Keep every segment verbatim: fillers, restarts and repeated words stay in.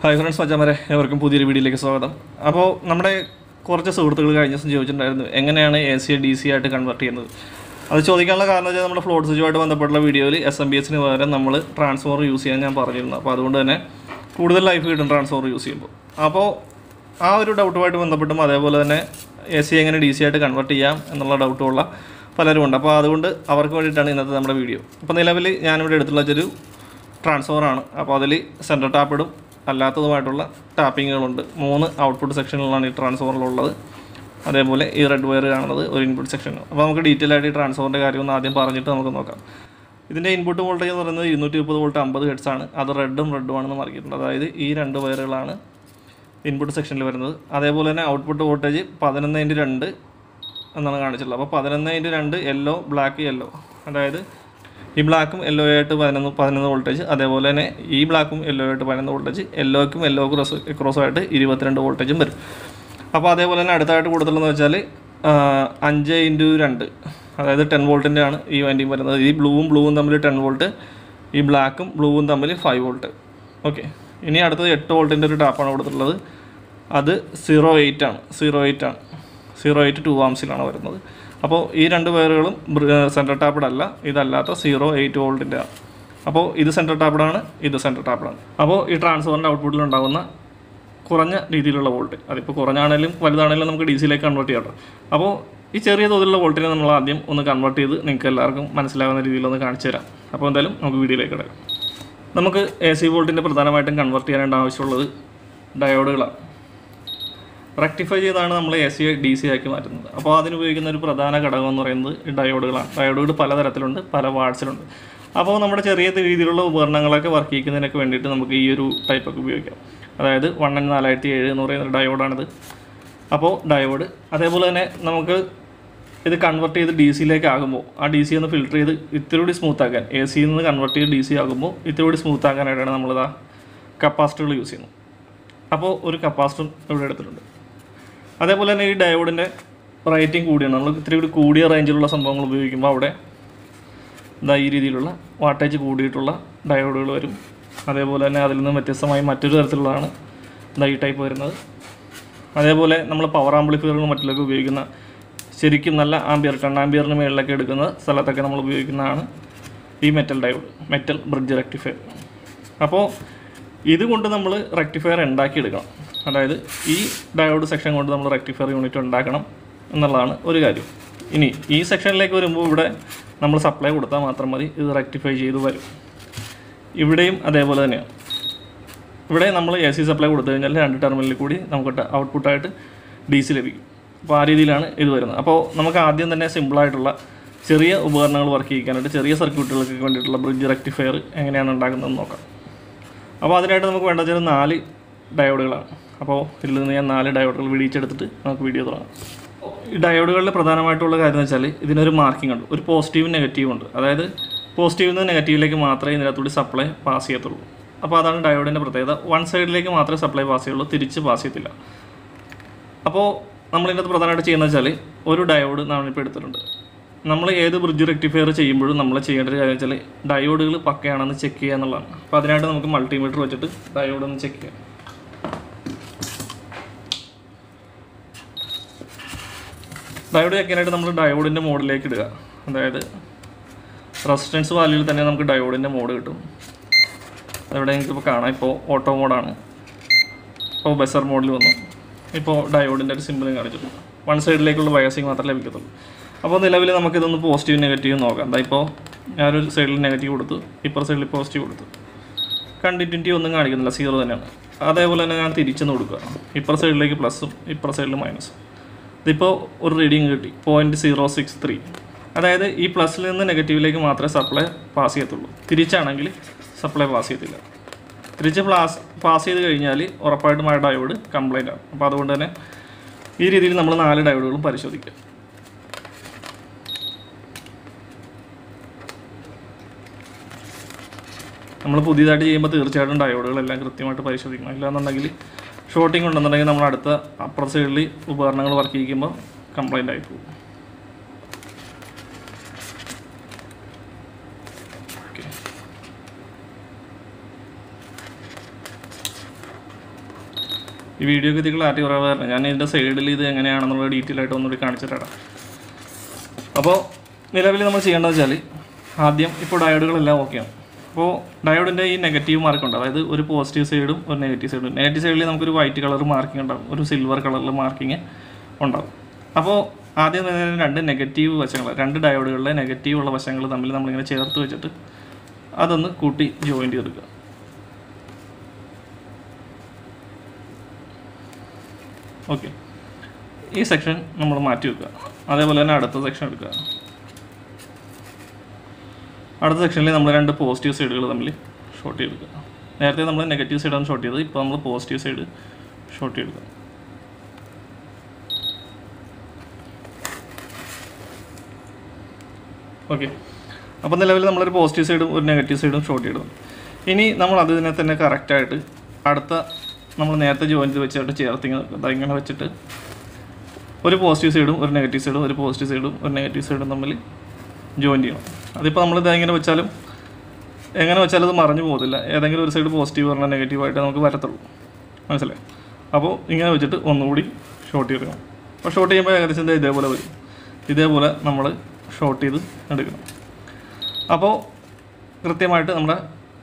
Hi friends, മച്ചാമാരെ ഏവർക്കും പുതിയൊരു വീഡിയോയിലേക്ക് സ്വാഗതം. അപ്പോൾ നമ്മുടെ കുറച്ച് സുഹൃത്തുക്കൾ കഴിഞ്ഞ ദിവസം ചോദിച്ചിട്ടുണ്ടായിരുന്നു എങ്ങനെയാണ് എ സിയെ ഡി സി ആയിട്ട് കൺവേർട്ട് ചെയ്യുന്നത്. അത് ചോദിക്കാനുള്ള കാരണം വെച്ചാൽ നമ്മുടെ ഫ്ലോട്ട് സ്വിച്ചുമായിട്ട് ബന്ധപ്പെട്ടുള്ള വീഡിയോയിൽ എസ് എം ബി എസിന് പകരം നമ്മൾ ട്രാൻസ്ഫോമർ യൂസ് ചെയ്യാൻ ഞാൻ പറഞ്ഞിരുന്നു. അപ്പോൾ അതുകൊണ്ട് തന്നെ കൂടുതൽ ലൈഫ് കിട്ടും ട്രാൻസ്ഫോമർ യൂസ് ചെയ്യുമ്പോൾ. അപ്പോൾ ആ ഒരു ഡൗട്ടുമായിട്ട് ബന്ധപ്പെട്ടും അതേപോലെ തന്നെ എ സി എങ്ങനെ ഡി സി ആയിട്ട് കൺവേർട്ട് ചെയ്യാം എന്നുള്ള ഡൗട്ടുള്ള പലരും ഉണ്ട്. അപ്പോൾ അതുകൊണ്ട് അവർക്ക് വേണ്ടിയിട്ടാണ് ഇന്നത്തെ നമ്മുടെ വീഡിയോ. അപ്പോൾ നിലവിൽ ഞാനിവിടെ എടുത്തുള്ള ഒരു ട്രാൻസ്ഫോമറാണ്. അപ്പോൾ അതിൽ സെൻറ്റർ ടാപ്പ് ഇടും, അല്ലാത്തതുമായിട്ടുള്ള ടാപ്പിങ്ങുകളുണ്ട്. മൂന്ന് ഔട്ട്പുട്ട് സെക്ഷനുകളാണ് ഈ ട്രാൻസ്ഫോമറിലുള്ളത്. അതേപോലെ ഈ റെഡ് വയർ കാണുന്നത് ഒരു ഇൻപുട്ട് സെക്ഷൻ. അപ്പോൾ നമുക്ക് ഡീറ്റെയിൽ ആയിട്ട് ഈ ട്രാൻസ്ഫോമറിൻ്റെ കാര്യം ഒന്ന് ആദ്യം പറഞ്ഞിട്ട് നമുക്ക് നോക്കാം. ഇതിൻ്റെ ഇൻപുട്ട് വോൾട്ടേജ് എന്ന് പറയുന്നത് ഇരുന്നൂറ്റി മുപ്പത് വോൾട്ട് അമ്പത് ഹെഡ്സ് ആണ്. അത് റെഡും റെഡും ആണെന്ന് മാറിയിട്ടുണ്ട്. അതായത് ഈ രണ്ട് വയറുകളാണ് ഇൻപുട്ട് സെക്ഷനിൽ വരുന്നത്. അതേപോലെ തന്നെ ഔട്ട്പുട്ട് വോൾട്ടേജ് പതിനൊന്ന് ഇൻറ്റു രണ്ട് എന്നാണ് കാണിച്ചിട്ടുള്ളത്. അപ്പോൾ പതിനൊന്ന് ഇൻറ്റു രണ്ട് യെല്ലോ, ബ്ലാക്ക്, യെല്ലോ. അതായത് ഈ ബ്ലാക്കും യെല്ലോ ആയിട്ട് പതിനൊന്ന് പതിനൊന്ന് വോൾട്ടേജ്, അതേപോലെ തന്നെ ഈ ബ്ലാക്കും യെല്ലോ ആയിട്ട് പതിനൊന്ന് വോൾട്ടേജ്, യെല്ലോക്കും യെല്ലോ ക്രോസ് ക്രോസുമായിട്ട് ഇരുപത്തിരണ്ട് വോൾട്ടേജും വരും. അപ്പോൾ അതേപോലെ തന്നെ അടുത്തായിട്ട് കൊടുത്തുള്ളതെന്ന് വെച്ചാൽ അഞ്ച് ഇൻറ്റു രണ്ട്, അതായത് ടെൻ വോൾട്ടിൻ്റെ ആണ് ഈ വൈൻഡിങ് വരുന്നത്. ഈ ബ്ലൂവും ബ്ലൂവും തമ്മിൽ ടെൻ വോൾട്ട്, ഈ ബ്ലാക്കും ബ്ലൂവും തമ്മിൽ ഫൈവ് വോൾട്ട്. ഓക്കെ, ഇനി അടുത്തത് എട്ട് വോൾട്ടിൻ്റെ ഒരു ടാപ്പാണ് കൊടുത്തിട്ടുള്ളത്. അത് സീറോ എയ്റ്റ് ആണ് സീറോ എയ്റ്റ് ആണ് സീറോ എയ്റ്റ് ടു ആംസിലാണ് വരുന്നത്. അപ്പോൾ ഈ രണ്ട് വയറുകളും സെൻറ്റർ ടാപ്പിഡല്ല, ഇതല്ലാത്ത സീറോ എയ്റ്റ് വോൾട്ടിൻ്റെ ആണ്. അപ്പോൾ ഇത് സെൻറ്റർ ടാപ്പിഡാണ്, ഇത് സെൻറ്റർ ടാപ്പിഡാണ്. അപ്പോൾ ഈ ട്രാൻസ്ഫോമറിൻ്റെ ഔട്ട്പുട്ടിൽ ഉണ്ടാകുന്ന കുറഞ്ഞ രീതിയിലുള്ള വോൾട്ട്, അതിപ്പോൾ കുറഞ്ഞാണെങ്കിലും വലുതാണെങ്കിലും നമുക്ക് ഡി സിയിലേക്ക് കൺവേർട്ട് ചെയ്യാം. അപ്പോൾ ഈ ചെറിയ തോതിലുള്ള വോൾട്ടിനെ നമ്മൾ ആദ്യം ഒന്ന് കൺവേർട്ട് ചെയ്ത് നിങ്ങൾക്ക് എല്ലാവർക്കും മനസ്സിലാകുന്ന രീതിയിലൊന്ന് കാണിച്ചു തരാം. അപ്പോൾ എന്തായാലും നമുക്ക് വീഡിയോയിലേക്ക് കിടക്കാം. നമുക്ക് എ സി വോൾട്ടിൻ്റെ പ്രധാനമായിട്ടും കൺവേർട്ട് ചെയ്യാനായിട്ട് ആവശ്യമുള്ളത് ഡയോഡുകളാണ്. റെക്ടിഫൈ ചെയ്താണ് നമ്മൾ എ സി ഡി സി ആക്കി മാറ്റുന്നത്. അപ്പോൾ അതിനുപയോഗിക്കുന്ന ഒരു പ്രധാന ഘടകം എന്ന് പറയുന്നത് ഈ ഡയോഡുകളാണ്. ഡയോഡുകൾ പലതരത്തിലുണ്ട്, പല വാട്ട്സിലുണ്ട്. അപ്പോൾ നമ്മുടെ ചെറിയ രീതിയിലുള്ള ഉപകരണങ്ങളൊക്കെ വർക്ക് ചെയ്യിക്കുന്നതിനൊക്കെ വേണ്ടിയിട്ട് നമുക്ക് ഈ ഒരു ടൈപ്പൊക്കെ ഉപയോഗിക്കാം. അതായത് വൺ എൻ നാലായിരത്തി ഏഴ് എന്ന് പറയുന്ന ഡയോഡാണിത്. അപ്പോൾ ഡയോഡ് അതേപോലെ തന്നെ നമുക്ക് ഇത് കൺവേർട്ട് ചെയ്ത് ഡി സിയിലേക്ക് ആകുമ്പോൾ ആ ഡി സി ഒന്ന് ഫിൽറ്റർ ചെയ്ത് ഇത്തിരി കൂടി സ്മൂത്ത് ആക്കാൻ, എ സിയിൽ നിന്ന് കൺവേർട്ട് ചെയ്ത് ഡി സി ആകുമ്പോൾ ഇത്തിരി കൂടി സ്മൂത്ത് ആക്കാനായിട്ടാണ് നമ്മളിതാ കപ്പാസിറ്ററുകൾ യൂസ് ചെയ്യുന്നത്. അപ്പോൾ ഒരു കപ്പാസിറ്റർ ഇവിടെ എടുത്തിട്ടുണ്ട്. അതേപോലെ തന്നെ ഈ ഡയോഡിൻ്റെ റേറ്റിംഗ് കൂടിയാണ്. നമ്മൾ ഇത്തിരി കൂടി കൂടിയ റേഞ്ചിലുള്ള സംഭവങ്ങൾ ഉപയോഗിക്കുമ്പോൾ അവിടെ ഇതാ ഈ രീതിയിലുള്ള വാട്ടേജ് കൂടിയിട്ടുള്ള ഡയോഡുകൾ വരും. അതേപോലെ തന്നെ അതിൽ നിന്ന് വ്യത്യസ്തമായി മറ്റൊരു തരത്തിലുള്ളതാണ് ഇതാ ഈ ടൈപ്പ് വരുന്നത്. അതേപോലെ നമ്മൾ പവർ ആംപ്ലിഫയറുകൾ മറ്റിലൊക്കെ ഉപയോഗിക്കുന്ന ശരിക്കും നല്ല ആംബിയർ ടെൻ ആംബിയറിന് മേളിലൊക്കെ എടുക്കുന്ന സ്ഥലത്തൊക്കെ നമ്മൾ ഉപയോഗിക്കുന്നതാണ് ഈ metal diode, metal bridge rectifier. അപ്പോൾ ഇതുകൊണ്ട് നമ്മൾ റെക്ടിഫയർ ഉണ്ടാക്കിയെടുക്കണം. അതായത് ഈ ഡയോഡ് സെക്ഷൻ കൊണ്ട് നമ്മൾ റെക്ടിഫയർ യൂണിറ്റ് ഉണ്ടാക്കണം എന്നുള്ളതാണ് ഒരു കാര്യം. ഇനി ഈ സെക്ഷനിലേക്ക് വരുമ്പോൾ ഇവിടെ നമ്മൾ സപ്ലൈ കൊടുത്താൽ മാത്രം മതി, ഇത് റെക്ടിഫൈ ചെയ്ത് വരും. ഇവിടെയും അതേപോലെ തന്നെയാണ്. ഇവിടെ നമ്മൾ എ സി സപ്ലൈ കൊടുത്തു കഴിഞ്ഞാൽ രണ്ട് ടെർമിനലിൽ കൂടി നമുക്ക് ഔട്ട്പുട്ടായിട്ട് ഡി സി ലഭിക്കും. അപ്പോൾ ആ രീതിയിലാണ് ഇത് വരുന്നത്. അപ്പോൾ നമുക്ക് ആദ്യം തന്നെ സിമ്പിളായിട്ടുള്ള ചെറിയ ഉപകരണങ്ങൾ വർക്ക് ചെയ്യിക്കാനായിട്ട് ചെറിയ സർക്യൂട്ടുകൾക്ക് വേണ്ടിയിട്ടുള്ള ബ്രിഡ്ജ് റെക്ടിഫയർ എങ്ങനെയാണ് ഉണ്ടാക്കുന്നതെന്ന് നോക്കാം. അപ്പോൾ അതിനായിട്ട് നമുക്ക് വേണ്ട വെച്ചാൽ നാല് ഡയോഡുകളാണ്. അപ്പോൾ ഇതിൽ നിന്ന് ഞാൻ നാല് ഡയോഡുകൾ വിടിച്ചെടുത്തിട്ട് നമുക്ക് വീഡിയോ തുടങ്ങാം. ഈ ഡയോഡുകളിൽ പ്രധാനമായിട്ടുള്ള കാര്യം എന്ന് വെച്ചാൽ ഇതിനൊരു മാർക്കിംഗ് ഉണ്ട്, ഒരു പോസിറ്റീവും നെഗറ്റീവും ഉണ്ട്. അതായത് പോസിറ്റീവിൽ നിന്ന് നെഗറ്റീവിലേക്ക് മാത്രമേ ഇതിനകത്തൂടി സപ്ലൈ പാസ് ചെയ്യത്തുള്ളൂ. അപ്പോൾ അതാണ് ഡയോഡിൻ്റെ പ്രത്യേകത. വൺ സൈഡിലേക്ക് മാത്രമേ സപ്ലൈ പാസ് ചെയ്യുള്ളൂ, തിരിച്ച് പാസ് ചെയ്യത്തില്ല. അപ്പോൾ നമ്മളിതിനകത്ത് പ്രധാനമായിട്ട് ചെയ്യുന്നത് വെച്ചാൽ ഒരു ഡയോഡ് നമ്മളിപ്പോൾ എടുത്തിട്ടുണ്ട്. നമ്മൾ ഏത് ബ്രിഡ്ജ് റെക്ടിഫയർ ചെയ്യുമ്പോഴും നമ്മൾ ചെയ്യേണ്ട ഒരു കാര്യം വെച്ചാൽ ഡയോഡുകൾ പക്കയാണെന്ന് ചെക്ക് ചെയ്യുക എന്നുള്ളതാണ്. അപ്പോൾ അതിനായിട്ട് നമുക്ക് മൾട്ടിമീറ്റർ വെച്ചിട്ട് ഡയോഡ് ഒന്ന് ചെക്ക് ചെയ്യാം. ഡയോഡ് ചെക്ക് ചെയ്യാനായിട്ട് നമ്മൾ ഡയോഡിൻ്റെ മോഡിലേക്ക് ഇടുക. അതായത് റെസിസ്റ്റൻസ് വാല്യൂവിൽ തന്നെ നമുക്ക് ഡയോഡിൻ്റെ മോഡ് കിട്ടും. അവിടെ എനിക്കിപ്പോൾ കാണാം, ഇപ്പോൾ ഓട്ടോ മോഡാണ്. ഇപ്പോൾ ബസർ മോഡിൽ വന്നു. ഇപ്പോൾ ഡയോഡിൻ്റെ ഒരു സിമ്പിളും കാണിച്ചിട്ടുണ്ട്. വൺ സൈഡിലേക്കുള്ള ബയാസിങ് മാത്രമേ ലഭിക്കത്തുള്ളൂ. അപ്പോൾ നിലവിൽ നമുക്കിതൊന്ന് പോസിറ്റീവ് നെഗറ്റീവ് നോക്കാം. എന്താ ഇപ്പോൾ ഞാനൊരു സൈഡിൽ നെഗറ്റീവ് കൊടുത്തു, ഇപ്പുറ സൈഡിൽ പോസിറ്റീവ് കൊടുത്തു. കണ്ടിന്യൂറ്റി ഒന്നും കാണിക്കുന്നില്ല, സീറോ തന്നെയാണ്. അതേപോലെ തന്നെ ഞാൻ തിരിച്ചെന്ന് കൊടുക്കുക. ഇപ്പുറ സൈഡിലേക്ക് പ്ലസും ഇപ്പുറ സൈഡിൽ മൈനസും. ഇതിപ്പോൾ ഒരു റീഡിങ് കിട്ടി പോയിൻറ്റ് സീറോ സിക്സ് ത്രീ. അതായത് ഈ പ്ലസ്സിൽ നിന്ന് നെഗറ്റീവിലേക്ക് മാത്രമേ സപ്ലൈ പാസ് ചെയ്യത്തുള്ളൂ. തിരിച്ചാണെങ്കിൽ സപ്ലൈ പാസ് ചെയ്യത്തില്ല. തിരിച്ച് പ്ലാസ് പാസ് ചെയ്ത് കഴിഞ്ഞാൽ ഉറപ്പായിട്ടും ആ ഡയോഡ് കംപ്ലൈൻ്റ് ആണ്. അപ്പോൾ അതുകൊണ്ട് തന്നെ ഈ രീതിയിൽ നമ്മൾ നാല് ഡയോഡുകളും പരിശോധിക്കുക. നമ്മൾ പുതിയതായിട്ട് ചെയ്യുമ്പോൾ തീർച്ചയായിട്ടും ഡയോഡുകളെല്ലാം കൃത്യമായിട്ട് പരിശോധിക്കണം. ഇല്ലാന്നുണ്ടെങ്കിൽ ഷോർട്ടിങ് ഉണ്ടെന്നുണ്ടെങ്കിൽ നമ്മൾ അടുത്ത അപ്പുറ സൈഡിൽ ഉപകരണങ്ങൾ വർക്ക് ചെയ്യിക്കുമ്പോൾ കംപ്ലൈൻ്റ് ആയി പോകും. ഓക്കെ, ഈ വീഡിയോക്ക് ഇതിൽ ക്ലാരിറ്റി കുറവായിരുന്നു. ഞാൻ ഇതിൻ്റെ സൈഡിൽ ഇത് എങ്ങനെയാണെന്നുള്ള ഡീറ്റെയിൽ ആയിട്ട് ഒന്നുകൂടി കാണിച്ചു തരാം. അപ്പോൾ നിലവിൽ നമ്മൾ ചെയ്യേണ്ടത് വെച്ചാൽ ആദ്യം ഇപ്പോൾ ഡയോഡുകളെല്ലാം ഓക്കെയാണ്. അപ്പോൾ ഡയോഡിൻ്റെ ഈ നെഗറ്റീവ് മാർക്കുണ്ട്, അതായത് ഒരു പോസിറ്റീവ് സൈഡും ഒരു നെഗറ്റീവ് സൈഡും. നെഗറ്റീവ് സൈഡിൽ നമുക്കൊരു വൈറ്റ് കളർ മാർക്കിംഗ് ഉണ്ടാകും, ഒരു സിൽവർ കളറിൽ മാർക്കിങ് ഉണ്ടാകും. അപ്പോൾ ആദ്യം തന്നെ രണ്ട് നെഗറ്റീവ് വശങ്ങൾ, രണ്ട് ഡയോഡുകളിലെ നെഗറ്റീവ് ഉള്ള വശങ്ങൾ തമ്മിൽ നമ്മളിങ്ങനെ ചേർത്ത് വെച്ചിട്ട് അതൊന്ന് കൂട്ടി ജോയിൻറ്റ് ചെയ്തെടുക്കുക. ഓക്കെ, ഈ സെക്ഷൻ നമ്മൾ മാറ്റി വെക്കുക. അതേപോലെ തന്നെ അടുത്ത സെക്ഷൻ എടുക്കുക. അടുത്ത സെക്ഷനിൽ നമ്മൾ രണ്ട് പോസിറ്റീവ് സൈഡുകൾ തമ്മിൽ ഷോർട്ട് ചെയ്തെടുക്കുക. നേരത്തെ നമ്മൾ നെഗറ്റീവ് സൈഡാണ് ഷോർട്ട് ചെയ്തത്, ഇപ്പോൾ നമ്മൾ പോസിറ്റീവ് സൈഡ് ഷോർട്ട് ചെയ്തെടുക്കുക. ഓക്കെ, അപ്പോൾ നിലവിൽ നമ്മളൊരു പോസിറ്റീവ് സൈഡും ഒരു നെഗറ്റീവ് സൈഡും ഷോർട്ട് ചെയ്തിടുന്നു. ഇനി നമ്മൾ അതിനെ തന്നെ കറക്റ്റായിട്ട് അടുത്ത നമ്മൾ നേരത്തെ ജോയിൻ ചെയ്ത് വെച്ചിട്ട് ചേർത്തിങ്ങനെ ഇങ്ങനെ വെച്ചിട്ട് ഒരു പോസിറ്റീവ് സൈഡും ഒരു നെഗറ്റീവ് സൈഡും ഒരു പോസിറ്റീവ് സൈഡും ഒരു നെഗറ്റീവ് സൈഡും തമ്മിൽ ജോയിൻ ചെയ്യണം. അതിപ്പോൾ നമ്മൾ ഇതെങ്ങനെ വെച്ചാലും എങ്ങനെ വെച്ചാലും അത് മറിഞ്ഞു പോകത്തില്ല. ഏതെങ്കിലും ഒരു സൈഡ് പോസിറ്റീവ് പറഞ്ഞാൽ നെഗറ്റീവായിട്ട് നമുക്ക് വരത്തുള്ളൂ, മനസ്സിലായി? അപ്പോൾ ഇങ്ങനെ വെച്ചിട്ട് ഒന്നുകൂടി ഷോർട്ട് ചെയ്യണം. അപ്പോൾ ഷോർട്ട് ചെയ്യുമ്പോൾ ഏകദേശം ഇതേപോലെ വരും. ഇതേപോലെ നമ്മൾ ഷോർട്ട് ചെയ്ത് എടുക്കണം. അപ്പോൾ കൃത്യമായിട്ട് നമ്മുടെ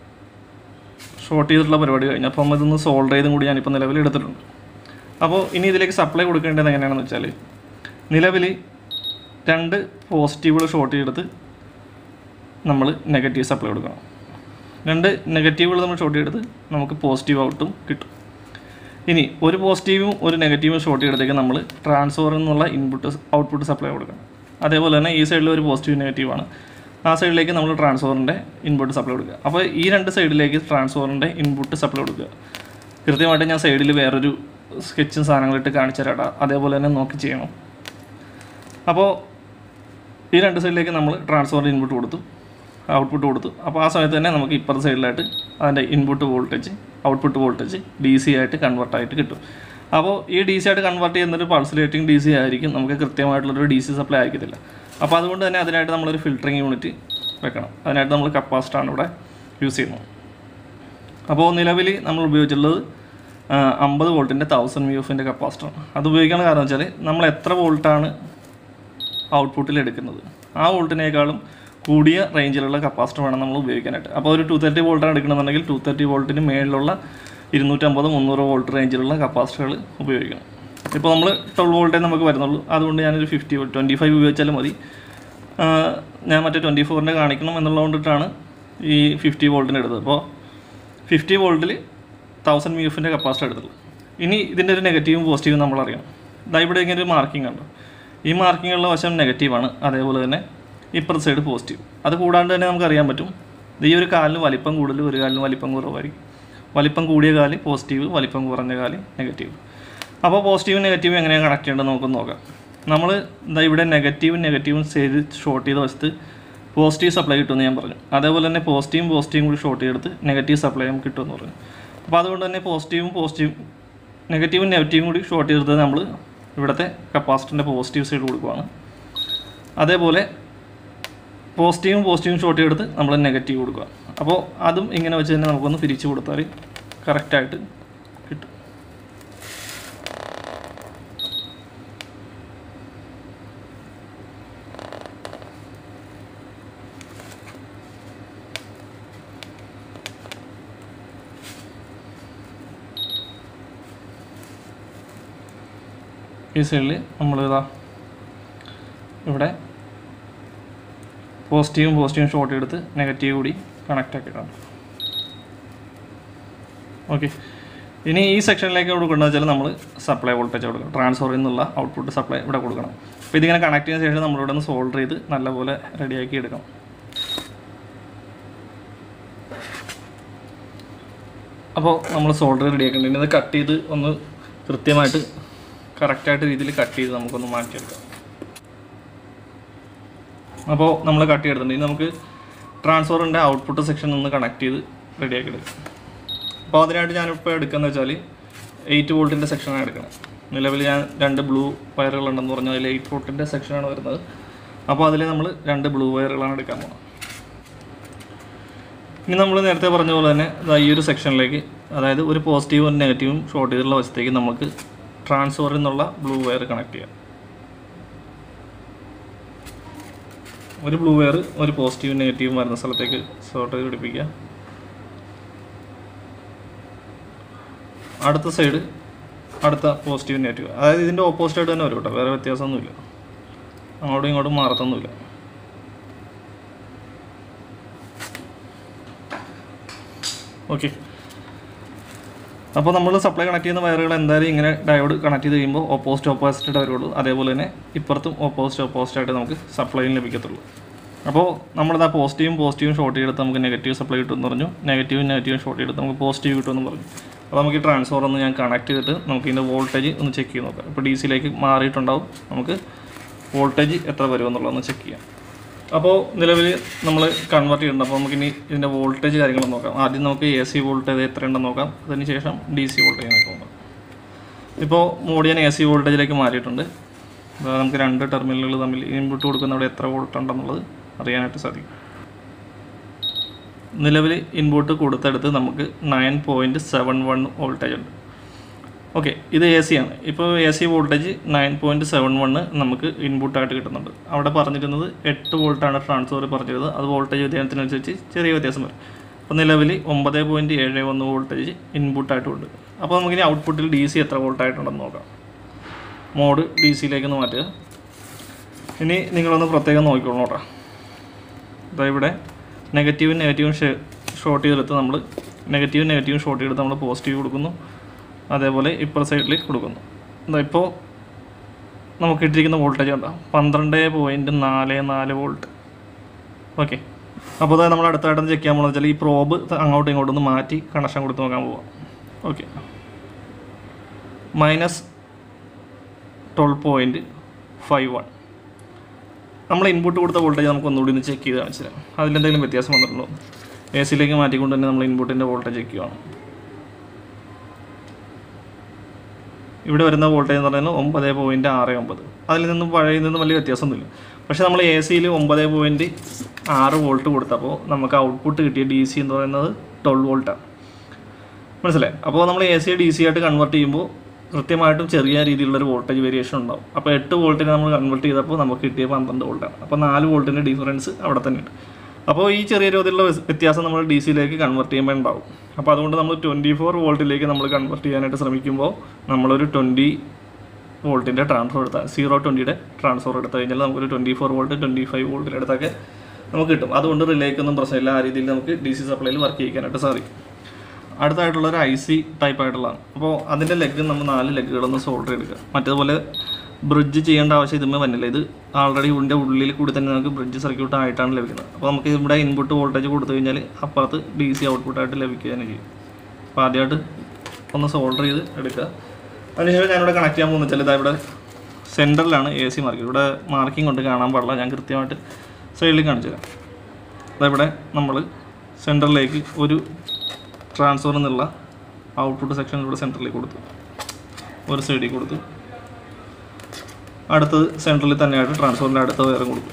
ഷോർട്ട് ചെയ്തിട്ടുള്ള പരിപാടി കഴിഞ്ഞു. അപ്പോൾ ഇതൊന്ന് സോൾഡർ ചെയ്തും കൂടി ഞാനിപ്പോൾ നിലവിൽ എടുത്തിട്ടുണ്ട്. അപ്പോൾ ഇനി ഇതിലേക്ക് സപ്ലൈ കൊടുക്കേണ്ടത് എങ്ങനെയാണെന്ന് വെച്ചാൽ, നിലവിൽ രണ്ട് പോസിറ്റീവുകൾ ഷോർട്ട് ചെയ്തെടുത്ത് നമ്മൾ നെഗറ്റീവ് സപ്ലൈ കൊടുക്കണം. രണ്ട് നെഗറ്റീവുകൾ നമ്മൾ ഷോർട്ട് ചെയ്തെടുത്ത് നമുക്ക് പോസിറ്റീവ് ഔട്ടും കിട്ടും. ഇനി ഒരു പോസിറ്റീവും ഒരു നെഗറ്റീവും ഷോർട്ട് ചെയ്തെടുത്തേക്ക് നമ്മൾ ട്രാൻസ്ഫോറിൽ നിന്നുള്ള ഇൻപുട്ട് ഔട്ട്പുട്ട് സപ്ലൈ കൊടുക്കണം. അതേപോലെ തന്നെ ഈ സൈഡിൽ ഒരു പോസിറ്റീവ് നെഗറ്റീവാണ്, ആ സൈഡിലേക്ക് നമ്മൾ ട്രാൻസ്ഫോറിൻ്റെ ഇൻപുട്ട് സപ്ലൈ കൊടുക്കുക. അപ്പോൾ ഈ രണ്ട് സൈഡിലേക്ക് ട്രാൻസ്ഫോറിൻ്റെ ഇൻപുട്ട് സപ്ലൈ കൊടുക്കുക. കൃത്യമായിട്ട് ഞാൻ സൈഡിൽ വേറൊരു സ്കെച്ചും സാധനങ്ങളിട്ട് കാണിച്ചു തരാം, അതേപോലെ തന്നെ നോക്കി ചെയ്യണം. അപ്പോൾ ഈ രണ്ട് സൈഡിലേക്ക് നമ്മൾ ട്രാൻസ്ഫോറിൻ്റെ ഇൻപുട്ട് കൊടുത്തു, ഔട്ട്പുട്ട് കൊടുത്തു. അപ്പോൾ ആ സമയത്ത് തന്നെ നമുക്ക് ഇപ്പുറത്തെ സൈഡിലായിട്ട് അതിൻ്റെ input voltage output voltage D C ആയിട്ട് കൺവേർട്ടായിട്ട് കിട്ടും. അപ്പോൾ ഈ ഡി സി ആയിട്ട് കൺവേർട്ട് ചെയ്യുന്നൊരു പൾസുലേറ്റിംഗ് ഡി സി ആയിരിക്കും, നമുക്ക് കൃത്യമായിട്ടുള്ളൊരു ഡി സി സപ്ലൈ ആയിരിക്കത്തില്ല. അപ്പോൾ അതുകൊണ്ട് തന്നെ അതിനായിട്ട് നമ്മളൊരു ഫിൽറ്ററിങ് യൂണിറ്റ് വെക്കണം. അതിനായിട്ട് നമ്മൾ കപ്പാസിറ്ററാണ് ഇവിടെ യൂസ് ചെയ്യുന്നത്. അപ്പോൾ നിലവിൽ നമ്മൾ ഉപയോഗിച്ചിട്ടുള്ളത് അമ്പത് വോൾട്ടിൻ്റെ തൗസൻഡ് യു എഫിൻ്റെ കപ്പാസിറ്ററാണ്. അത് ഉപയോഗിക്കാൻ കാരണം വെച്ചാൽ നമ്മൾ എത്ര വോൾട്ടാണ് ഔട്ട്പുട്ടിൽ എടുക്കുന്നത് ആ വോൾട്ടിനേക്കാളും കൂടിയ റേഞ്ചിലുള്ള കപ്പാസിറ്റർ വേണം നമ്മൾ ഉപയോഗിക്കാനായിട്ട്. അപ്പോൾ ഒരു ടു തേർട്ടി വോൾട്ടാണ് എടുക്കണമെന്നുണ്ടെങ്കിൽ ടു തേർട്ടി വോൾട്ടിന് മേളിലുള്ള ഇരുന്നൂറ്റമ്പത് മുന്നൂറ് വോൾട്ട് റേഞ്ചിലുള്ള കപ്പാസിറ്ററുകൾ ഉപയോഗിക്കണം. ഇപ്പോൾ നമ്മൾ ട്വൽവ് വോൾട്ടേ നമുക്ക് വരുന്നുള്ളൂ, അതുകൊണ്ട് ഞാനൊരു ഫിഫ്റ്റി വോൾട്ട് ട്വൻറ്റി ഫൈവ് ഉപയോഗിച്ചാലും മതി. ഞാൻ മറ്റേ ട്വൻറ്റി ഫോറിൻ്റെ കാണിക്കണം എന്നുള്ളതുകൊണ്ടിട്ടാണ് ഈ ഫിഫ്റ്റി വോൾട്ടിന് എടുത്തത്. അപ്പോൾ ഫിഫ്റ്റി വോൾട്ടിൽ തൗസൻഡ് മി എഫിൻ്റെ കപ്പാസിറ്റർ എടുത്തുള്ളൂ. ഇനി ഇതിൻ്റെ ഒരു നെഗറ്റീവും പോസിറ്റീവും നമ്മൾ അറിയണം. ഇതാ ഇവിടെ ഇങ്ങനെ ഒരു മാർക്കിംഗ് ഉണ്ട്, ഈ മാർക്കിംഗ് ഉള്ള വശം നെഗറ്റീവാണ്, അതേപോലെ തന്നെ ഇപ്പുറത്തെ സൈഡ് പോസിറ്റീവ്. അത് കൂടാണ്ട് തന്നെ നമുക്കറിയാൻ പറ്റും ഈ ഒരു കാലിന് വലിപ്പം കൂടുതൽ ഒരു കാലിന് വലിപ്പം കുറവായിരിക്കും. വലിപ്പം കൂടിയ കാല് പോസിറ്റീവ്, വലിപ്പം കുറഞ്ഞ കാല് നെഗറ്റീവ്. അപ്പോൾ പോസിറ്റീവും നെഗറ്റീവും എങ്ങനെയാണ് കണക്ട് ചെയ്യേണ്ടത് നമുക്ക് നോക്കാം. നമ്മൾ എന്താ ഇവിടെ നെഗറ്റീവും നെഗറ്റീവും ചെയ്ത് ഷോർട്ട് ചെയ്ത വശത്ത് പോസിറ്റീവ് സപ്ലൈ കിട്ടുമെന്ന് ഞാൻ പറഞ്ഞു. അതേപോലെ തന്നെ പോസിറ്റീവും പോസിറ്റീവും കൂടി ഷോർട്ട് ചെയ്തെടുത്ത് നെഗറ്റീവ് സപ്ലൈയും കിട്ടുമെന്ന് പറഞ്ഞു. അപ്പോൾ അതുകൊണ്ട് തന്നെ പോസിറ്റീവും പോസിറ്റീവും നെഗറ്റീവും നെഗറ്റീവും കൂടി ഷോർട്ട് ചെയ്തെടുത്ത് നമ്മൾ ഇവിടുത്തെ കപ്പാസിറ്ററിൻ്റെ പോസിറ്റീവ് സൈഡ് കൊടുക്കുകയാണ്. അതേപോലെ പോസിറ്റീവും പോസിറ്റീവും ഷോർട്ട് ചെയ്തെടുത്ത് നമ്മൾ നെഗറ്റീവ് കൊടുക്കുക. അപ്പോൾ അതും ഇങ്ങനെ വെച്ച് തന്നെ നമുക്കൊന്ന് പിരിച്ചു കൊടുത്താൽ കറക്റ്റായിട്ട് കിട്ടും. ഈ സൈഡിൽ നമ്മളിതാ ഇവിടെ പോസിറ്റീവും പോസിറ്റീവും ഷോർട്ട് എടുത്ത് നെഗറ്റീവ് കൂടി കണക്റ്റ് ആക്കിയിട്ടുണ്ട്. ഓക്കെ, ഇനി ഈ സെക്ഷനിലേക്ക് കൊടുക്കേണ്ടത് വെച്ചാൽ നമ്മൾ സപ്ലൈ വോൾട്ടേജ് കൊടുക്കണം. ട്രാൻസ്ഫോറിൽ നിന്നുള്ള ഔട്ട്പുട്ട് സപ്ലൈ ഇവിടെ കൊടുക്കണം. അപ്പോൾ ഇതിങ്ങനെ കണക്ട് ചെയ്യുന്ന ശേഷം നമ്മളിവിടെ നിന്ന് സോൾഡർ ചെയ്ത് നല്ലപോലെ റെഡിയാക്കി എടുക്കണം. അപ്പോൾ നമ്മൾ സോൾഡർ റെഡിയാക്കേണ്ടത് ഇത് കട്ട് ചെയ്ത് ഒന്ന് കൃത്യമായിട്ട് കറക്റ്റായിട്ട് രീതിയിൽ കട്ട് ചെയ്ത് നമുക്കൊന്ന് മാറ്റിയെടുക്കാം. അപ്പോൾ നമ്മൾ കട്ട് ചെയ്തിട്ടുണ്ടെങ്കിൽ നമുക്ക് ട്രാൻസ്ഫോറിൻ്റെ ഔട്ട്പുട്ട് സെക്ഷൻ ഒന്ന് കണക്ട് ചെയ്ത് റെഡിയാക്കി എടുക്കാം. അപ്പോൾ അതിനായിട്ട് ഞാനിപ്പോൾ എടുക്കുന്നത് വെച്ചാൽ എയ്റ്റ് വോൾട്ടിൻ്റെ സെക്ഷനാണ് എടുക്കുന്നത്. നിലവിൽ ഞാൻ രണ്ട് ബ്ലൂ വയറുകളുണ്ടെന്ന് പറഞ്ഞാൽ അതിൽ എയ്റ്റ് വോൾട്ടിൻ്റെ സെക്ഷനാണ് വരുന്നത്. അപ്പോൾ അതിൽ നമ്മൾ രണ്ട് ബ്ലൂ വയറുകളാണ് എടുക്കാൻ പോകുന്നത്. ഇനി നമ്മൾ നേരത്തെ പറഞ്ഞ പോലെ തന്നെ ഈ ഒരു സെക്ഷനിലേക്ക്, അതായത് ഒരു പോസിറ്റീവും നെഗറ്റീവും ഷോർട്ട് ചെയ്തിട്ടുള്ള വശത്തേക്ക് നമുക്ക് ട്രാൻസ്ഫോറിൽ നിന്നുള്ള ബ്ലൂ വയർ കണക്ട് ചെയ്യാം. ഒരു ബ്ലൂ വയർ ഒരു പോസിറ്റീവും നെഗറ്റീവും വരുന്ന സ്ഥലത്തേക്ക് ഷോർട്ട് ചെയ്ത് പിടിപ്പിക്കുക. അടുത്ത സൈഡ് അടുത്ത പോസിറ്റീവ് നെഗറ്റീവ്, അതായത് ഇതിൻ്റെ ഓപ്പോസിറ്റായിട്ട് തന്നെ വരും കേട്ടോ, വേറെ വ്യത്യാസമൊന്നുമില്ല, അങ്ങോട്ടും ഇങ്ങോട്ടും മാറത്തൊന്നുമില്ല. ഓക്കെ, അപ്പോൾ നമ്മൾ സപ്ലൈ കണക്ട് ചെയ്യുന്ന വയറുകൾ എന്തായാലും ഇങ്ങനെ ഡയോഡ് കണക്ട് ചെയ്ത് കഴിയുമ്പോൾ ഓപ്പോസിറ്റ് ഓപ്പോസിറ്റായിട്ട് വരുള്ളൂ. അതേപോലെ തന്നെ ഇപ്പുറത്തും ഓപ്പോസിറ്റ് ഓപ്പോസിറ്റായിട്ട് നമുക്ക് സപ്ലൈയും ലഭിക്കത്തുള്ളൂ. അപ്പോൾ നമ്മളിത് ആ പോസിറ്റീവും പോസിറ്റീവും ഷോർട്ട് ചെയ്തെടുത്ത് നമുക്ക് നെഗറ്റീവ് സപ്ലൈ കിട്ടുമെന്ന് പറഞ്ഞു, നെഗറ്റീവും നെഗറ്റീവും ഷോർട്ട് ചെയ്തെടുത്ത് നമുക്ക് പോസിറ്റീവ് കിട്ടുമെന്ന് പറഞ്ഞു. അപ്പോൾ നമുക്ക് ഈ ട്രാൻസ്ഫോർ ഒന്ന് ഞാൻ കണക്ട് ചെയ്തിട്ട് നമുക്ക് ഇതിൻ്റെ വോൾട്ടേജ് ഒന്ന് ചെക്ക് ചെയ്ത് നോക്കാം. ഇപ്പോൾ ഡി സിയിലേക്ക് മാറിയിട്ടുണ്ടാവും, നമുക്ക് വോൾട്ടേജ് എത്ര വരുമെന്നുള്ളതൊന്ന് ചെക്ക് ചെയ്യാം. അപ്പോൾ നിലവിൽ നമ്മൾ കൺവേർട്ട് ചെയ്യുന്നുണ്ട്. അപ്പോൾ നമുക്കിനി ഇതിൻ്റെ വോൾട്ടേജ് കാര്യങ്ങളൊന്നും നോക്കാം. ആദ്യം നമുക്ക് എ സി വോൾട്ടേജ് എത്രയുണ്ടെന്ന് നോക്കാം, അതിന് ശേഷം ഡി സി വോൾട്ടേജിനൊക്കെ നോക്കാം. ഇപ്പോൾ മോഡ് ഞാൻ എ സി വോൾട്ടേജിലേക്ക് മാറിയിട്ടുണ്ട്. അപ്പോൾ നമുക്ക് രണ്ട് ടെർമിനലുകൾ തമ്മിൽ ഇൻപുട്ട് കൊടുക്കുന്ന അവിടെ എത്ര വോൾട്ട് ഉണ്ടെന്നുള്ളത് അറിയാനായിട്ട് സാധിക്കും. നിലവിൽ ഇൻപുട്ട് കൊടുത്തെടുത്ത് നമുക്ക് nine point seven one voltage ഉണ്ട്. ഓക്കെ, ഇത് എ സി ആണ്. ഇപ്പോൾ A C voltage nine point seven one നമുക്ക് ഇൻപുട്ടായിട്ട് കിട്ടുന്നുണ്ട്. അവിടെ പറഞ്ഞിരുന്നത് എട്ട് വോൾട്ടാണ് ട്രാൻസ്ഫോർ പറഞ്ഞിരുന്നത്. അത് വോൾട്ടേജ് വ്യത്യാസത്തിനനുസരിച്ച് ചെറിയ വ്യത്യാസം വരും. അപ്പോൾ നിലവിൽ ഒമ്പത് പോയിൻറ്റ് ഏഴ് ഒന്ന് വോൾട്ടേജ് ഇൻപുട്ടായിട്ടുണ്ട്. അപ്പോൾ നമുക്കിനി ഔട്ട്പുട്ടിൽ ഡി സി എത്ര വോൾട്ടായിട്ടുണ്ടെന്ന് നോക്കാം. മോഡ് ഡി സിയിലേക്ക് ഒന്ന് മാറ്റുക. ഇനി നിങ്ങളൊന്ന് പ്രത്യേകം നോക്കിക്കോളൂ കേട്ടോ. അതായത് ഇവിടെ നെഗറ്റീവും നെഗറ്റീവും ഷോർട്ട് ചെയ്തെടുത്ത് നമ്മൾ നെഗറ്റീവും നെഗറ്റീവും ഷോർട്ട് ചെയ്തെടുത്ത് നമ്മൾ പോസിറ്റീവ് കൊടുക്കുന്നു, അതേപോലെ ഇപ്പുറ സൈഡിൽ കൊടുക്കുന്നു. എന്താ ഇപ്പോൾ നമുക്ക് ഇട്ടിരിക്കുന്ന വോൾട്ടേജ് ഉണ്ടോ, പന്ത്രണ്ട് പോയിൻറ്റ് നാല് നാല് വോൾട്ട്. ഓക്കെ, അപ്പോൾ അതായത് നമ്മൾ അടുത്തായിട്ടൊന്ന് ചെക്ക് ചെയ്യാൻ പോകുന്നത് വെച്ചാൽ ഈ പ്രോബ് അങ്ങോട്ടും ഇങ്ങോട്ടും ഒന്ന് മാറ്റി കണക്ഷൻ കൊടുത്ത് നോക്കാൻ പോവാം. Okay, minus twelve point five one. നമ്മൾ ഇൻപുട്ട് കൊടുത്ത വോൾട്ടേജ് നമുക്ക് ഒന്നുകൂടി ഒന്ന് ചെക്ക് ചെയ്ത് കാണിച്ചു തരാം. അതിലെന്തെങ്കിലും വ്യത്യാസം വന്നിട്ടുണ്ടോ? എ സിയിലേക്ക് മാറ്റിക്കൊണ്ട് തന്നെ നമ്മൾ ഇൻപുട്ടിൻ്റെ വോൾട്ടേജ് ചെക്ക് ചെയ്യുകയാണ്. ഇവിടെ വരുന്ന വോൾട്ടേജ് എന്ന് പറയുന്നത് ഒമ്പത് പോയിൻറ്റ് ആറ് ഒമ്പത്. അതിൽ നിന്നും പഴയ നിന്നും വലിയ വ്യത്യാസമൊന്നുമില്ല. പക്ഷേ നമ്മൾ എ സിയിൽ ഒമ്പത് പോയിൻറ്റ് ആറ് വോൾട്ട് കൊടുത്തപ്പോൾ നമുക്ക് ഔട്ട്പുട്ട് കിട്ടിയ ഡി സി എന്ന് പറയുന്നത് ട്വൽവ് വോൾട്ടാണ്. മനസ്സിലായി? അപ്പോൾ നമ്മൾ എ സി ഡി സി ആയിട്ട് കൺവേർട്ട് ചെയ്യുമ്പോൾ കൃത്യമായിട്ടും ചെറിയ രീതിയിലുള്ളൊരു വോൾട്ടേജ് വേരിയേഷൻ ഉണ്ടാവും. അപ്പോൾ എട്ട് വോൾട്ടിന് നമ്മൾ കൺവേർട്ട് ചെയ്തപ്പോൾ നമുക്ക് കിട്ടിയ പന്ത്രണ്ട് വോൾട്ടാണ്. അപ്പോൾ നാല് വോൾട്ടിൻ്റെ ഡിഫറൻസ് അവിടെ തന്നെയുണ്ട്. അപ്പോൾ ഈ ചെറിയ രീതിയിലുള്ള വ്യത്യാസം നമ്മൾ ഡി സിയിലേക്ക് കൺവേർട്ട് ചെയ്യുമ്പോൾ ഉണ്ടാവും. അപ്പോൾ അതുകൊണ്ട് നമ്മൾ ട്വൻറ്റി ഫോർ വോൾട്ടിലേക്ക് നമ്മൾ കൺവേർട്ട് ചെയ്യാനായിട്ട് ശ്രമിക്കുമ്പോൾ നമ്മളൊരു ട്വൻറ്റി വോൾട്ടിൻ്റെ ട്രാൻസ്ഫർ എടുത്താൽ സീറോ ട്വൻറ്റിയുടെ ട്രാൻസ്ഫർ എടുത്തു കഴിഞ്ഞാൽ നമുക്കൊരു twenty four volt twenty five വോൾട്ടിൻ്റെ അടുത്തൊക്കെ നമുക്ക് കിട്ടും. അതുകൊണ്ട് റിലേക്കൊന്നും പ്രശ്നമില്ല. ആ രീതിയിൽ നമുക്ക് ഡി സി സപ്ലൈയിൽ വർക്ക് ചെയ്യിക്കാനായിട്ട് സാധിക്കും. അടുത്തായിട്ടുള്ളൊരു ഐ സി ടൈപ്പ് ആയിട്ടുള്ളതാണ്. അപ്പോൾ അതിൻ്റെ ലെഗ് നമ്മൾ നാല് ലെഗുകളൊന്ന് സോൾഡർ എടുക്കുക. മറ്റേതുപോലെ ബ്രിഡ്ജ് ചെയ്യേണ്ട ആവശ്യം ഇതുമേ വന്നില്ല. ഇത് ആൾറെഡി ഇതിൻ്റെ ഉള്ളിൽ കൂടി തന്നെ നമുക്ക് ബ്രിഡ്ജ് സർക്യൂട്ട് ആയിട്ടാണ് ലഭിക്കുന്നത്. അപ്പോൾ നമുക്ക് ഇവിടെ ഇൻപുട്ട് വോൾട്ടേജ് കൊടുത്തു കഴിഞ്ഞാൽ അപ്പുറത്ത് ഡി സി ഔട്ട്പുട്ടായിട്ട് ലഭിക്കുക തന്നെ ചെയ്യും. അപ്പോൾ ആദ്യമായിട്ട് ഒന്ന് സോൾഡർ ചെയ്ത് എടുക്കുക. അതിനുശേഷം ഞാനിവിടെ കണക്ട് ചെയ്യാൻ പോകുന്നത് വെച്ചാൽ ഇതാ ഇവിടെ സെൻറ്ററിലാണ് എ സി മാർക്കിംഗ്. ഇവിടെ മാർക്കിംഗ് കൊണ്ട് കാണാൻ പാടില്ല, ഞാൻ കൃത്യമായിട്ട് സൈഡിൽ കാണിച്ചു തരാം. അതവിടെ നമ്മൾ സെൻറ്ററിലേക്ക് ഒരു ട്രാൻസ്ഫർ എന്നുള്ള ഔട്ട്പുട്ട് സെക്ഷൻ ഇവിടെ സെൻറ്ററിലേക്ക് കൊടുത്തു, ഒരു സൈഡിൽ കൊടുത്തു. അടുത്തത് സെൻട്രലിൽ തന്നെയായിട്ട് ട്രാൻസ്ഫോറിൻ്റെ അടുത്ത വയറും കൊടുക്കും.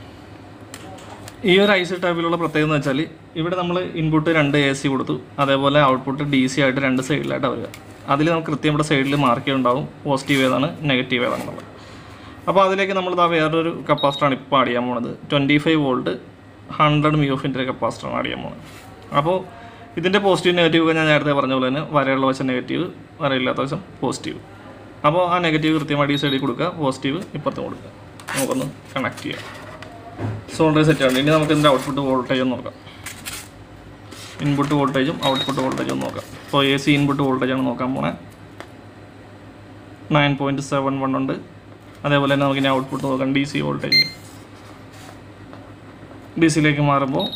ഈ ഒരു ഐ സി ടൈപ്പിലുള്ള പ്രത്യേകത എന്ന് വെച്ചാൽ ഇവിടെ നമ്മൾ ഇൻപുട്ട് രണ്ട് എ സി കൊടുത്തു, അതേപോലെ ഔട്ട്പുട്ട് ഡി സി ആയിട്ട് രണ്ട് സൈഡിലായിട്ട് വരിക. അതിൽ നമുക്ക് കൃത്യം ഇവിടെ സൈഡിൽ മാർക്ക് ഉണ്ടാവും പോസിറ്റീവ് ഏതാണ് നെഗറ്റീവ് ഏതാണെന്നുള്ളത്. അപ്പോൾ അതിലേക്ക് നമ്മൾ ഇതാ വേറൊരു കപ്പാസിറ്ററാണ് ഇപ്പോൾ ആഡ് ചെയ്യാൻ പോകുന്നത്. ട്വൻറ്റി ഫൈവ് വോൾട്ട് ഹൺഡ്രഡ് മി ഓഫിൻ്റെ കപ്പാസിറ്ററാണ് ആഡ് ചെയ്യാൻ പോകുന്നത്. അപ്പോൾ ഇതിൻ്റെ പോസിറ്റീവ് നെഗറ്റീവ് ഞാൻ നേരത്തെ പറഞ്ഞ പോലെ തന്നെ വരയുള്ള വശം നെഗറ്റീവ്, വരയില്ലാത്ത വശം പോസിറ്റീവ്. അപ്പോൾ ആ നെഗറ്റീവ് കൃത്യമായിട്ട് ഈ സൈഡിൽ കൊടുക്കുക, പോസിറ്റീവ് ഇപ്പുറത്തും കൊടുക്കുക. നമുക്കൊന്ന് കണക്ട് ചെയ്യാം. സോൾഡർ സെറ്റ് ആണ്. ഇനി നമുക്ക് ഇതിൻ്റെ ഔട്ട്പുട്ട് വോൾട്ടേജ് നോക്കാം. ഇൻപുട്ട് വോൾട്ടേജും ഔട്ട്പുട്ട് വോൾട്ടേജും നോക്കാം. ഇപ്പോൾ എ സി ഇൻപുട്ട് വോൾട്ടേജാണ് നോക്കാൻ പോണേ. നയൻ പോയിൻറ്റ് സെവൻ വൺ ഉണ്ട്. അതേപോലെ തന്നെ നമുക്കിനി ഔട്ട്പുട്ട് നോക്കാം. ഡി സി വോൾട്ടേജ് ഡി സിയിലേക്ക് മാറുമ്പോൾ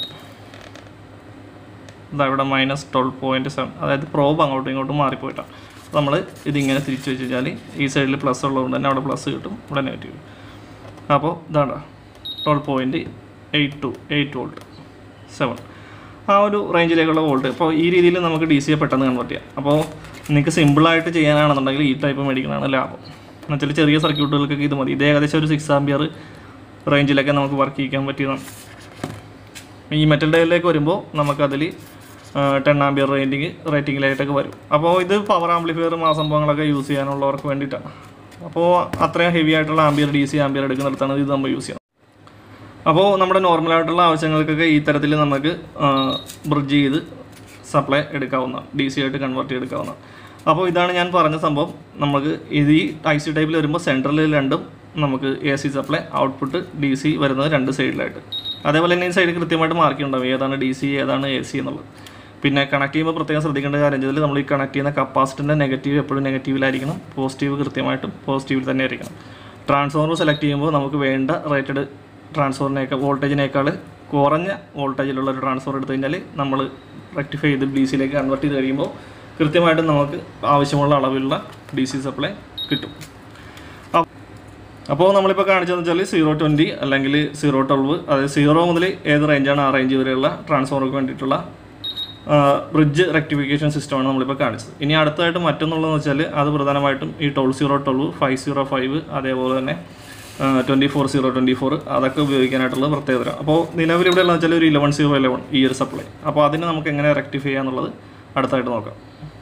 ഇതാ ഇവിടെ മൈനസ് ട്വൽവ് പോയിൻറ്റ് സെവൻ, അതായത് പ്രോബ് അങ്ങോട്ടും ഇങ്ങോട്ടും മാറിപ്പോയിട്ടാണ്. നമ്മൾ ഇതിങ്ങനെ തിരിച്ച് വെച്ച് കഴിഞ്ഞാൽ ഈ സൈഡിൽ പ്ലസ് ഉള്ളതുകൊണ്ട് തന്നെ അവിടെ പ്ലസ് കിട്ടും, ഇവിടെ നെഗറ്റീവ്. അപ്പോൾ ഇതാണ് twelve point eight two eight volt seven, ആ ഒരു റേഞ്ചിലേക്കുള്ള വോൾട്ട്. അപ്പോൾ ഈ രീതിയിൽ നമുക്ക് ഡി സിയെ പെട്ടെന്ന് കൺവേർട്ട് ചെയ്യാം. അപ്പോൾ നിങ്ങൾക്ക് സിമ്പിളായിട്ട് ചെയ്യാനാണെന്നുണ്ടെങ്കിൽ ഈ ടൈപ്പ് മേടിക്കുന്നതാണ് ലാഭം. എന്നുവെച്ചാൽ ചെറിയ സർക്യൂട്ടുകൾക്കൊക്കെ ഇത് മതി. ഇത് ഏകദേശം ഒരു സിക്സ് ആംപിയർ റേഞ്ചിലൊക്കെ നമുക്ക് വർക്ക് ചെയ്യിക്കാൻ പറ്റിയതാണ്. ഈ മെറ്റൽ ഡയോഡിലേക്ക് വരുമ്പോൾ നമുക്കതിൽ ടെൻ ആംബിയർ റേറ്റിംഗ് റേറ്റിങ്ങിലായിട്ടൊക്കെ വരും. അപ്പോൾ ഇത് പവർ ആംപ്ലിഫയർ ആ സംഭവങ്ങളൊക്കെ യൂസ് ചെയ്യാനുള്ളവർക്ക് വേണ്ടിയിട്ടാണ്. അപ്പോൾ അത്രയും ഹെവി ആയിട്ടുള്ള ആംബിയർ ഡി സി ആംബിയർ എടുക്കുന്നിടത്താണ് ഇത് നമ്മൾ യൂസ് ചെയ്യുന്നത്. അപ്പോൾ നമ്മുടെ നോർമലായിട്ടുള്ള ആവശ്യങ്ങൾക്കൊക്കെ ഈ തരത്തിൽ നമുക്ക് ബ്രിഡ്ജ് ചെയ്ത് സപ്ലൈ എടുക്കാവുന്ന ഡി സി ആയിട്ട് കൺവേർട്ട് ചെയ്തെടുക്കാവുന്ന. അപ്പോൾ ഇതാണ് ഞാൻ പറഞ്ഞ സംഭവം. നമുക്ക് ഇത് ഈ ഐ സി ടൈപ്പിൽ വരുമ്പോൾ സെൻട്രലിൽ രണ്ടും നമുക്ക് A C supply, output D C വരുന്നത് രണ്ട് സൈഡിലായിട്ട്. അതേപോലെ തന്നെ ഈ സൈഡിൽ കൃത്യമായിട്ട് മാർക്ക് ഉണ്ടാവും ഏതാണ് ഡി സി ഏതാണ് എ സി എന്നുള്ളത്. പിന്നെ കണക്ട് ചെയ്യുമ്പോൾ പ്രത്യേകം ശ്രദ്ധിക്കേണ്ട കാര്യം ചെയ്താൽ നമ്മൾ ഈ കണക്ട് ചെയ്യുന്ന കപ്പാസിറ്ററിൻ്റെ നെഗറ്റീവ് എപ്പോഴും നെഗറ്റീവിലായിരിക്കണം, പോസിറ്റീവ് കൃത്യമായിട്ടും പോസിറ്റീവിൽ തന്നെ ആയിരിക്കണം. ട്രാൻസ്ഫോർമർ സെലക്ട് ചെയ്യുമ്പോൾ നമുക്ക് വേണ്ട റേറ്റഡ് ട്രാൻസ്ഫോറിനേക്കാൾ വോൾട്ടേജിനേക്കാൾ കുറഞ്ഞ വോൾട്ടേജിലുള്ള ഒരു ട്രാൻസ്ഫോർ എടുത്തു കഴിഞ്ഞാൽ നമ്മൾ റെക്ടിഫൈ ചെയ്ത് ഡി സിയിലേക്ക് കൺവേർട്ട് ചെയ്ത് കഴിയുമ്പോൾ കൃത്യമായിട്ടും നമുക്ക് ആവശ്യമുള്ള അളവിലുള്ള ഡി സി സപ്ലൈ കിട്ടും. അപ്പോൾ നമ്മളിപ്പോൾ കാണിച്ചതെന്ന് വെച്ചാൽ സീറോ ട്വൻറ്റി അല്ലെങ്കിൽ സീറോ ട്വൽവ്, അതായത് സീറോ മുതൽ ഏത് റേഞ്ചാണ് ആ റേഞ്ച് വരെയുള്ള ട്രാൻസ്ഫോമർക്ക് വേണ്ടിയിട്ടുള്ള ബ്രിഡ്ജ് റെക്ടിഫിക്കേഷൻ സിസ്റ്റമാണ് നമ്മളിപ്പോൾ കാണിച്ചത്. ഇനി അടുത്തതായിട്ട് മറ്റൊന്നുള്ളതെന്ന് വെച്ചാൽ അത് പ്രധാനമായിട്ടും ഈ twelve zero twelve, five zero five, അതേപോലെ തന്നെ twenty four zero twenty four അതൊക്കെ ഉപയോഗിക്കാനായിട്ടുള്ള പ്രത്യേകത. അപ്പോൾ നിലവിൽ ഇവിടെ ഉള്ളതെന്ന് വെച്ചാൽ ഒരു ഇലവൻ സീറോ ഇലവൻ ഈ ഒരു സപ്ലൈ. അപ്പോൾ അതിന് നമുക്ക് എങ്ങനെ റെക്ടിഫൈ ചെയ്യാന്നുള്ളത് അടുത്തായിട്ട് നോക്കാം.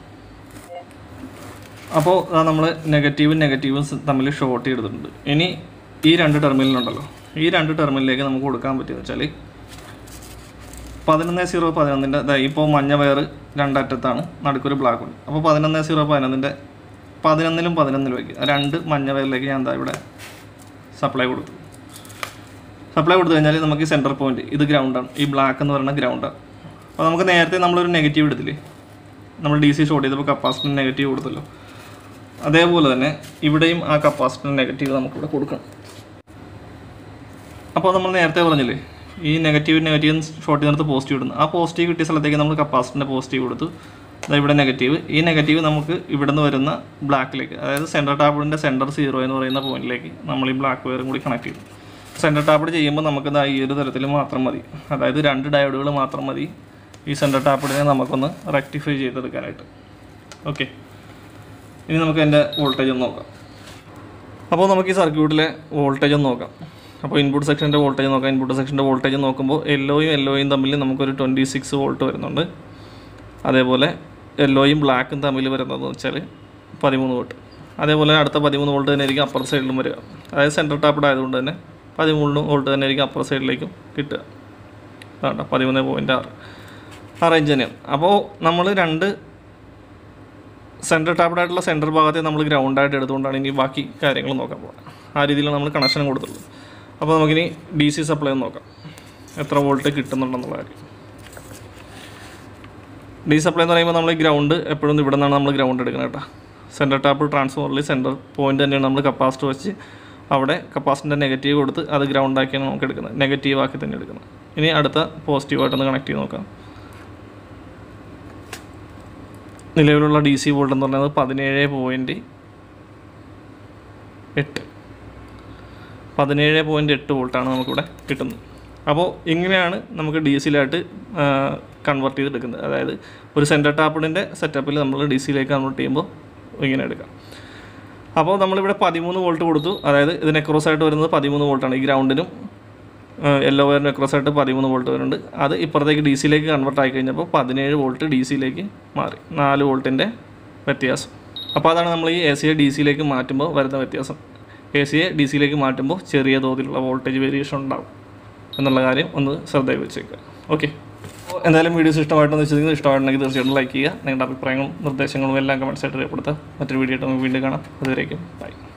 അപ്പോൾ നമ്മൾ നെഗറ്റീവും നെഗറ്റീവും തമ്മിൽ ഷോർട്ട് ചെയ്തിട്ടുണ്ട്. ഇനി ഈ രണ്ട് ടെർമിനലുണ്ടല്ലോ, ഈ രണ്ട് ടെർമിനലിലേക്ക് നമുക്ക് കൊടുക്കാൻ പറ്റുമെന്ന് വെച്ചാൽ പതിനൊന്ന് സീറോ പതിനൊന്നിൻ്റെ ഇപ്പോൾ മഞ്ഞ വയർ രണ്ടറ്റത്താണ്, നടുക്കൊരു ബ്ലാക്ക് ഉണ്ട്. അപ്പോൾ പതിനൊന്ന് സീറോ പതിനൊന്നിൻ്റെ പതിനൊന്നിലും പതിനൊന്നിലും വയ്ക്കുക. രണ്ട് മഞ്ഞ വയറിലേക്ക് ഞാൻ എന്താ ഇവിടെ സപ്ലൈ കൊടുത്തു. സപ്ലൈ കൊടുത്തു കഴിഞ്ഞാൽ നമുക്ക് ഈ സെൻറ്റർ പോയിൻറ്റ് ഇത് ഗ്രൗണ്ടാണ്, ഈ ബ്ലാക്ക് എന്ന് പറയുന്ന ഗ്രൗണ്ടാണ്. അപ്പോൾ നമുക്ക് നേരത്തെ നമ്മളൊരു നെഗറ്റീവ് എടുത്തില്ലേ, നമ്മൾ ഡി സി ഷോർട്ട് ചെയ്തപ്പോൾ കപ്പാസിറ്റർ നെഗറ്റീവ് കൊടുത്തല്ലോ, അതേപോലെ തന്നെ ഇവിടെയും ആ കപ്പാസിറ്റർ നെഗറ്റീവ് നമുക്കിവിടെ കൊടുക്കണം. അപ്പോൾ നമ്മൾ നേരത്തെ പറഞ്ഞില്ലേ ഈ നെഗറ്റീവ് നെഗറ്റീവ് ഷോർട്ട് ചെയ്തിടത്ത് പോസിറ്റീവ് ഇടുന്നു. ആ പോസിറ്റീവ് കിട്ടിയ സ്ഥലത്തേക്ക് നമ്മൾ കപ്പാസിറ്ററിൻ്റെ പോസിറ്റീവ് കൊടുത്തു. അതായത് ഇവിടെ നെഗറ്റീവ്, ഈ നെഗറ്റീവ് നമുക്ക് ഇവിടെ നിന്ന് വരുന്ന ബ്ലാക്കിലേക്ക്, അതായത് സെൻറ്റർ ടാപ്പിൻ്റെ സെൻറ്റർ സീറോ എന്ന് പറയുന്ന പോയിന്റിലേക്ക് നമ്മൾ ഈ ബ്ലാക്ക് വയറും കൂടി കണക്ട് ചെയ്തു. സെൻറ്റർ ടാപ്പ് ചെയ്യുമ്പോൾ നമുക്കിത് ഈ ഒരു തരത്തിൽ മാത്രം മതി, അതായത് രണ്ട് ഡയോഡുകൾ മാത്രം മതി ഈ സെൻറ്റർ ടാപ്പിനെ നമുക്കൊന്ന് റെക്ടിഫൈ ചെയ്തെടുക്കാനായിട്ട്. ഓക്കെ, ഇനി നമുക്ക് എൻ്റെ വോൾട്ടേജ് ഒന്ന് നോക്കാം. അപ്പോൾ നമുക്ക് ഈ സർക്യൂട്ടിലെ വോൾട്ടേജ് ഒന്ന് നോക്കാം. അപ്പോൾ ഇൻപുട്ട് സെക്ഷൻ്റെ വോൾട്ടേജ് നോക്കാം. ഇൻപുട്ട് സെക്ഷൻ്റെ വോൾട്ടേജ് നോക്കുമ്പോൾ യെല്ലോയും യെല്ലോയും തമ്മിൽ നമുക്കൊരു ട്വൻറ്റി സിക്സ് വോൾട്ട് വരുന്നുണ്ട്. അതേപോലെ യെല്ലോയും ബ്ലാക്കും തമ്മിൽ വരുന്നതെന്ന് വെച്ചാൽ പതിമൂന്ന് വോൾട്ട്. അതേപോലെ അടുത്ത പതിമൂന്ന് വോൾട്ട് തന്നെ ആയിരിക്കും അപ്പർ സൈഡിലും വരിക. അതായത് സെൻറ്റർ ടാപ്പിഡ് ആയതുകൊണ്ട് തന്നെ പതിമൂന്ന് വോൾട്ട് തന്നെ ആയിരിക്കും അപ്പർ സൈഡിലേക്കും കിട്ടുക. അതാണ് പതിമൂന്ന് പോയിൻറ്റ് ആറ് ആ റേഞ്ച് തന്നെയാണ്. അപ്പോൾ നമ്മൾ രണ്ട് സെൻറ്റർ ടാപ്പിഡായിട്ടുള്ള സെൻറ്റർ ഭാഗത്തെ നമ്മൾ ഗ്രൗണ്ടായിട്ട് എടുത്തുകൊണ്ടാണ് ഇനി ബാക്കി കാര്യങ്ങൾ നോക്കാൻ പോകുന്നത്. ആ രീതിയിൽ നമ്മൾ കണക്ഷൻ കൊടുത്തുള്ളൂ. അപ്പോൾ നമുക്കിനി ഡി സി സപ്ലൈ ഒന്ന് നോക്കാം, എത്ര വോൾട്ട് കിട്ടുന്നുണ്ടെന്നുള്ള കാര്യം. ഡി സി സപ്ലൈ എന്ന് പറയുമ്പോൾ നമ്മൾ ഈ ഗ്രൗണ്ട് എപ്പോഴും ഇവിടെ നിന്നാണ് നമ്മൾ ഗ്രൗണ്ട് എടുക്കുന്നത് കേട്ടോ. സെൻറ്റർ ടാപ്പ് ട്രാൻസ്ഫോമറിൽ സെൻറ്റർ പോയിൻ്റ് തന്നെയാണ് നമ്മൾ കപ്പാസിറ്റർ വെച്ച് അവിടെ കപ്പാസിറ്ററിൻ്റെ നെഗറ്റീവ് കൊടുത്ത് അത് ഗ്രൗണ്ടാക്കിയാണ് നമുക്ക് എടുക്കുന്നത്, നെഗറ്റീവ് ആക്കി തന്നെ എടുക്കുന്നത്. ഇനി അടുത്ത പോസിറ്റീവായിട്ടൊന്ന് കണക്ട് ചെയ്ത് നോക്കാം. നിലവിലുള്ള ഡി സി വോൾട്ട് എന്ന് പറയുന്നത് പതിനേഴ് പോയിൻറ്റ് എട്ട് പതിനേഴ് പോയിൻറ്റ് എട്ട് വോൾട്ടാണ് നമുക്കിവിടെ കിട്ടുന്നത്. അപ്പോൾ ഇങ്ങനെയാണ് നമുക്ക് ഡി സിയിലായിട്ട് കൺവേർട്ട് ചെയ്തെടുക്കുന്നത്. അതായത് ഒരു സെൻറ്റർ ടാപ്പിഡിൻ്റെ സെറ്റപ്പിൽ നമ്മൾ ഡി സിയിലേക്ക് കൺവേർട്ട് ചെയ്യുമ്പോൾ ഇങ്ങനെ എടുക്കാം. അപ്പോൾ നമ്മളിവിടെ പതിമൂന്ന് വോൾട്ട് കൊടുത്തു. അതായത് ഇതിന് അക്രോസ് ആയിട്ട് വരുന്നത് പതിമൂന്ന് വോൾട്ടാണ്. ഈ ഗ്രൗണ്ടിനും യെല്ലോ വയറിന് അക്രോസ് ആയിട്ട് പതിമൂന്ന് വോൾട്ട് വരുന്നുണ്ട്. അത് ഇപ്പുറത്തേക്ക് ഡി സിയിലേക്ക് കൺവേർട്ട് ആയി കഴിഞ്ഞപ്പോൾ പതിനേഴ് വോൾട്ട് ഡി സിയിലേക്ക് മാറി, നാല് വോൾട്ടിൻ്റെ വ്യത്യാസം. അപ്പോൾ അതാണ് നമ്മൾ ഈ എ സിയെ ഡി സിയിലേക്ക് മാറ്റുമ്പോൾ വരുന്ന വ്യത്യാസം. എ സിയെ ഡി സിയിലേക്ക് മാറ്റുമ്പോൾ ചെറിയ തോതിലുള്ള വോൾട്ടേജ് വേരിയേഷൻ ഉണ്ടാകും എന്നുള്ള കാര്യം ഒന്ന് ശ്രദ്ധയിൽ വെച്ചേക്കുക. ഓക്കെ, എന്തായാലും വീഡിയോസ് ഇഷ്ടമായിട്ടെന്ന് വെച്ചിട്ടുണ്ടെങ്കിൽ ഇഷ്ടമായിട്ടുണ്ടെങ്കിൽ തീർച്ചയായിട്ടും ലൈക്ക് ചെയ്യുക. നിങ്ങളുടെ അഭിപ്രായങ്ങളും നിർദ്ദേശങ്ങളും എല്ലാം കമൻറ്റ്സായിട്ട് രേഖപ്പെടുത്തുക. മറ്റൊരു വീഡിയോ ആയിട്ട് നമുക്ക് വീണ്ടും കാണാം. അതുവരേക്കും ബൈ.